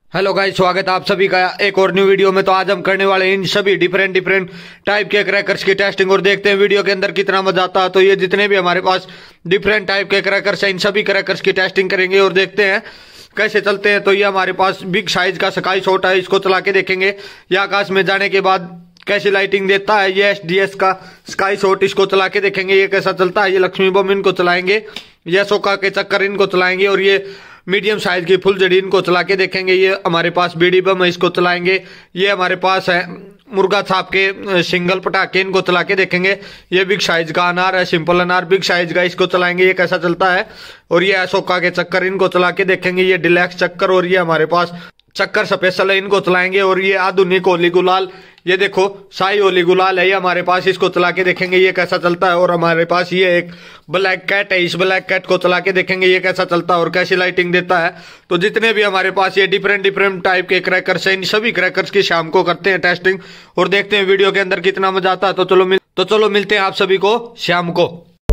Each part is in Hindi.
हेलो गाइस, स्वागत है आप सभी का एक और न्यू वीडियो में। तो आज हम करने वाले हैं इन सभी डिफरेंट टाइप के क्रैकर्स की टेस्टिंग और देखते हैं वीडियो के अंदर कितना मजा आता है। तो ये जितने भी हमारे पास डिफरेंट टाइप के क्रैकर्स हैं इन सभी क्रैकर्स की टेस्टिंग करेंगे और देखते हैं कैसे चलते हैं। तो ये हमारे पास बिग साइज का स्काई शॉट है, इसको चला के देखेंगे। ये आकाश में जाने के बाद कैसी लाइटिंग देता है। ये SDS का स्काई शॉट, इसको चला के देखेंगे ये कैसा चलता है। ये लक्ष्मी बम इनको चलाएंगे, ये अशोका के चक्कर इनको चलाएंगे और ये मीडियम साइज की फुल जड़ी इनको चला के देखेंगे। ये हमारे पास बीडी बम है, इसको चलाएंगे। ये हमारे पास है मुर्गा छाप के सिंगल पटाखे, इनको चला के देखेंगे। ये बिग साइज का अनार है, सिंपल अनार बिग साइज का, इसको चलाएंगे ये कैसा चलता है। और ये अशोका के चक्कर इनको चला के देखेंगे। ये डिलैक्स चक्कर और ये हमारे पास चक्कर स्पेशल है, इनको चलाएंगे। और ये आधुनिक होली गुलाल, ये देखो शाही होली गुलाल है ये हमारे पास, इसको चला के देखेंगे ये कैसा चलता है। और हमारे पास ये एक ब्लैक कैट है, इस ब्लैक कैट को चला के देखेंगे ये कैसा चलता है और कैसी लाइटिंग देता है। तो जितने भी हमारे पास ये डिफरेंट टाइप के क्रैकर्स हैं इन सभी क्रैकर्स की शाम को करते हैं टेस्टिंग और देखते हैं वीडियो के अंदर कितना मजा आता है। तो चलो मिलते हैं आप सभी को शाम को।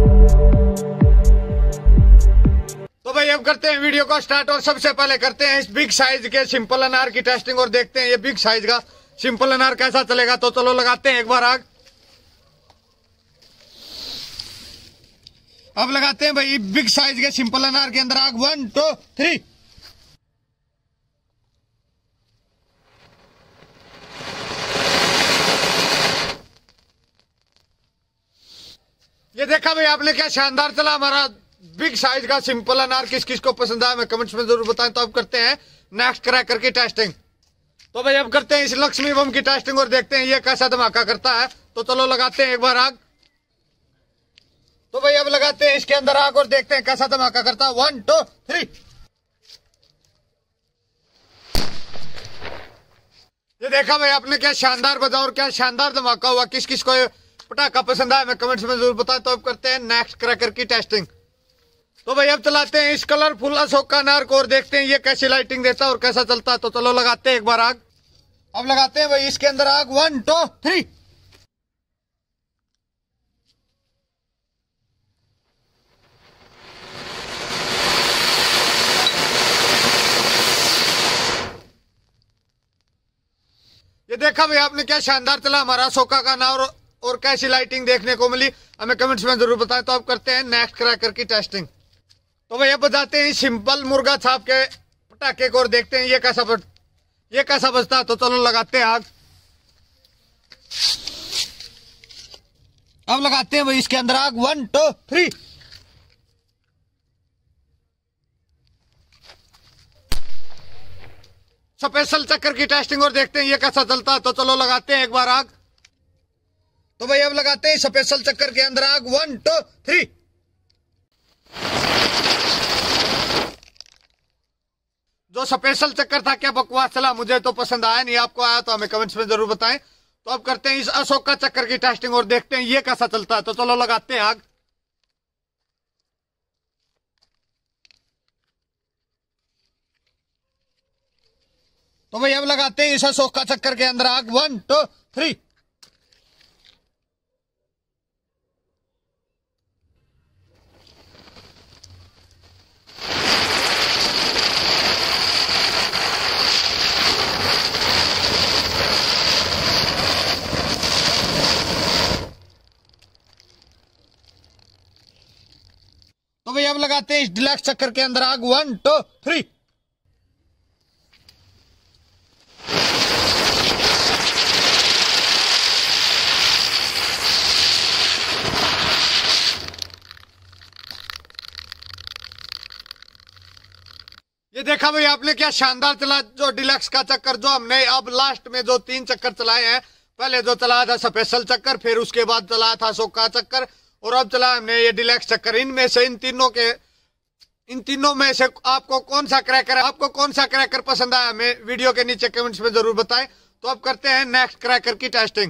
तो भाई अब करते हैं वीडियो को स्टार्ट और सबसे पहले करते हैं इस बिग साइज के सिंपल अनार की टेस्टिंग और देखते हैं ये बिग साइज का सिंपल अनार कैसा चलेगा। तो चलो लगाते हैं एक बार आग। अब लगाते हैं भाई बिग साइज के सिंपल अनार के अंदर आग। 1 2 3। ये देखा भाई आपने, क्या शानदार चला हमारा बिग साइज का सिंपल अनार। किस किस को पसंद आया मैं कमेंट्स में जरूर बताएं। तो अब करते हैं नेक्स्ट क्रैकर की टेस्टिंग। तो भाई अब करते हैं इस लक्ष्मी बम की टेस्टिंग और देखते हैं ये कैसा धमाका करता है। तो चलो लगाते हैं एक बार आग। तो भाई अब लगाते हैं इसके अंदर आग और देखते हैं कैसा धमाका करता है। 1 2 3। ये देखा भाई आपने, क्या शानदार बजा और क्या शानदार धमाका हुआ। किस किस को पटाखा पसंद आया मैं कमेंट्स में जरूर बताएं। तो अब करते हैं नेक्स्ट क्रैकर की टेस्टिंग। तो भाई अब चलाते हैं इस कलरफुल अशोका अनार को और देखते हैं ये कैसी लाइटिंग देता है और कैसा चलता है। तो चलो लगाते हैं एक बार आग। अब लगाते हैं भाई इसके अंदर आग। 1 2 3। ये देखा भाई आपने, क्या शानदार चला हमारा अशोका का अनार और कैसी लाइटिंग देखने को मिली हमें कमेंट्स में जरूर बताएं। तो अब करते हैं नेक्स्ट क्रैकर की टेस्टिंग। तो भाई अब बताते हैं सिंपल मुर्गा छाप के पटाखे को और देखते हैं ये कैसा बजता है। तो चलो लगाते हैं आग। अब लगाते हैं भाई इसके अंदर आग। 1 2 3। स्पेशल चक्कर की टेस्टिंग और देखते हैं ये कैसा चलता है। तो चलो लगाते हैं एक बार आग। तो भाई अब लगाते हैं स्पेशल चक्कर के अंदर आग। 1 2 3। जो स्पेशल चक्कर था क्या बकवास चला, मुझे तो पसंद आया नहीं। आपको आया तो हमें कमेंट्स में जरूर बताएं। तो अब करते हैं इस अशोका चक्कर की टेस्टिंग और देखते हैं ये कैसा चलता है। तो चलो लगाते हैं आग। तो भाई अब लगाते हैं इस अशोका चक्कर के अंदर आग। 1 2 3। तो भाई अब लगाते हैं इस डिलैक्स चक्कर के अंदर आग। 1 2 3। ये देखा भाई आपने, क्या शानदार चला जो डिलक्स का चक्कर। जो हमने अब लास्ट में जो 3 चक्कर चलाए हैं, पहले जो चलाया था स्पेशल चक्कर, फिर उसके बाद चलाया था अशोका चक्कर और अब चला हमने ये डिलक्स चक्कर। इनमें से इन तीनों में से आपको कौन सा क्रैकर पसंद आया हमें वीडियो के नीचे कमेंट्स में जरूर बताएं। तो अब करते हैं नेक्स्ट क्रैकर की टेस्टिंग।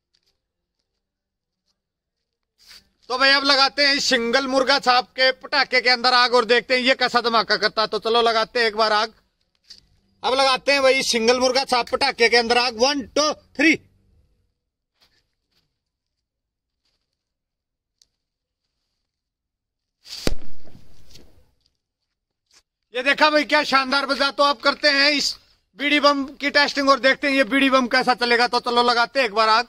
तो भाई अब लगाते हैं इस सिंगल मुर्गा छाप के पटाखे के अंदर आग और देखते हैं ये कैसा धमाका करता है। तो चलो लगाते हैं एक बार आग। अब लगाते हैं भाई सिंगल मुर्गा छाप पटाखे के अंदर आग। 1 2 3। ये देखा भाई क्या शानदार बजा। तो आप करते हैं इस बीडी बम की टेस्टिंग और देखते हैं ये बीडी बम कैसा चलेगा। तो चलो लगाते हैं एक बार आग।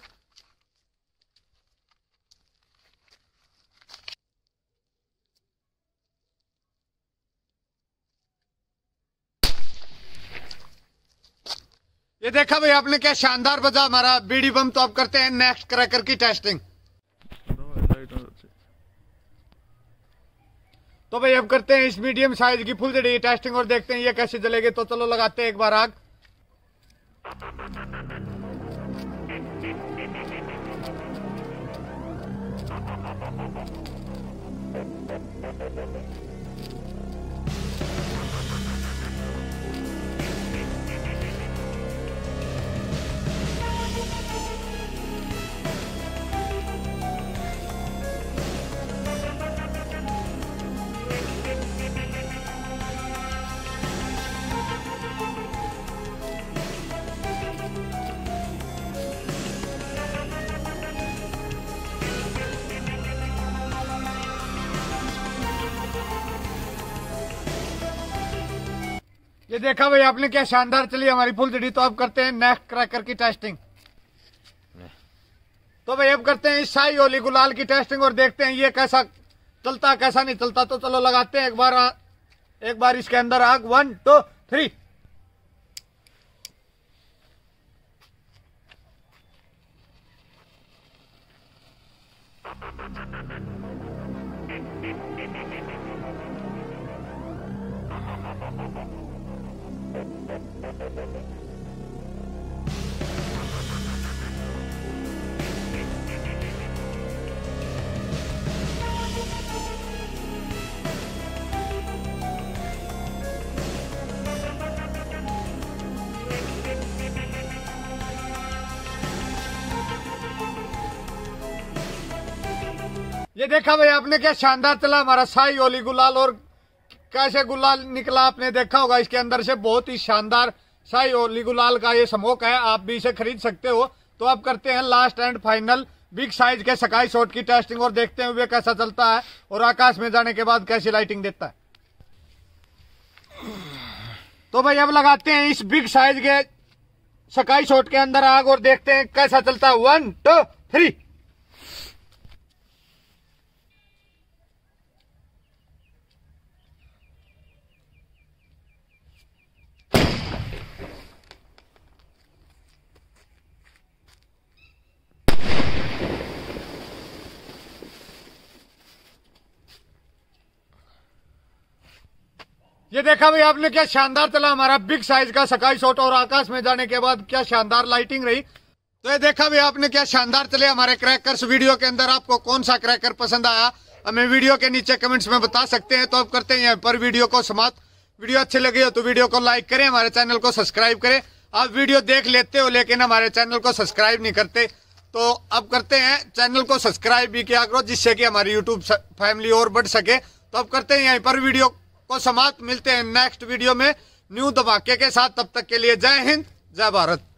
ये देखा भाई आपने क्या शानदार बजा हमारा बीडी बम। तो अब करते हैं नेक्स्ट क्रैकर की टेस्टिंग। तो भाई अब करते हैं इस मीडियम साइज की फुलझड़ी टेस्टिंग और देखते हैं ये कैसे जलेगी। तो चलो लगाते हैं एक बार आग। ये देखा भाई आपने क्या शानदार चली हमारी फुलझड़ी। तो अब करते हैं नेक्स्ट क्रैकर की टेस्टिंग। तो भाई अब करते हैं इस शाही होली गुलाल की टेस्टिंग और देखते हैं ये कैसा चलता कैसा नहीं चलता। तो चलो लगाते हैं एक बार इसके अंदर आग। 1 2 3। ये देखा भाई आपने क्या शानदार चला हमारा शाही होली गुलाल। और कैसे गुलाल निकला आपने देखा होगा इसके अंदर से। बहुत ही शानदार शाही होली गुलाल का ये स्मोक है। आप भी इसे खरीद सकते हो। तो अब करते हैं last and final big size के स्काई शॉट की टेस्टिंग और देखते हैं वे कैसा चलता है और आकाश में जाने के बाद कैसी लाइटिंग देता है। तो भाई अब लगाते हैं इस बिग साइज के स्काई शॉट के अंदर आग और देखते हैं कैसा चलता है। 1 2 3। ये देखा भाई आपने क्या शानदार चला हमारा बिग साइज का स्काई शॉट और आकाश में जाने के बाद क्या शानदार लाइटिंग रही। तो ये देखा भाई आपने क्या शानदार चले हमारे क्रैकर्स। वीडियो के अंदर आपको कौन सा क्रैकर पसंद आया हमें वीडियो के नीचे कमेंट्स में बता सकते हैं। तो अब करते हैं यहाँ पर वीडियो को समाप्त। वीडियो अच्छी लगी हो तो वीडियो को लाइक करें, हमारे चैनल को सब्सक्राइब करें। आप वीडियो देख लेते हो लेकिन हमारे चैनल को सब्सक्राइब नहीं करते। तो अब करते हैं चैनल को सब्सक्राइब भी किया करो जिससे कि हमारी यूट्यूब फैमिली और बढ़ सके। तो अब करते हैं यहीं पर वीडियो को समाप्त। मिलते हैं नेक्स्ट वीडियो में न्यू धमाके के साथ। तब तक के लिए जय हिंद जय भारत।